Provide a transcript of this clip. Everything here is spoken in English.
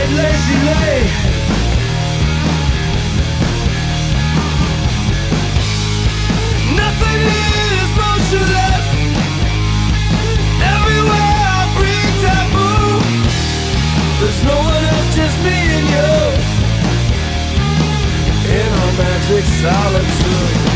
ride lazily. Nothing is motionless. Everywhere I breathe taboo. There's no one else, just me and you in our magic solitude.